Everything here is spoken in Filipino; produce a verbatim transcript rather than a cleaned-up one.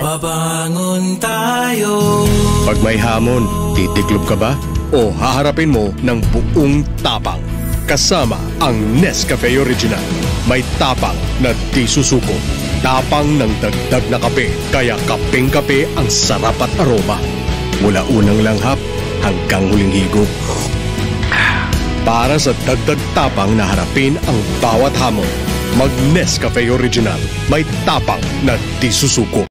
Babangon tayo. Pag may hamon, titiklob ka ba? O haharapin mo ng buong tapang? Kasama ang Nescafe Original. May tapang na di susuko. Tapang ng dagdag na kape, kaya kapeng-kape ang sarap at aroma. Mula unang langhap hanggang huling higop. Para sa dagdag tapang na harapin ang bawat hamon, mag Nescafe Original. May tapang na di susuko.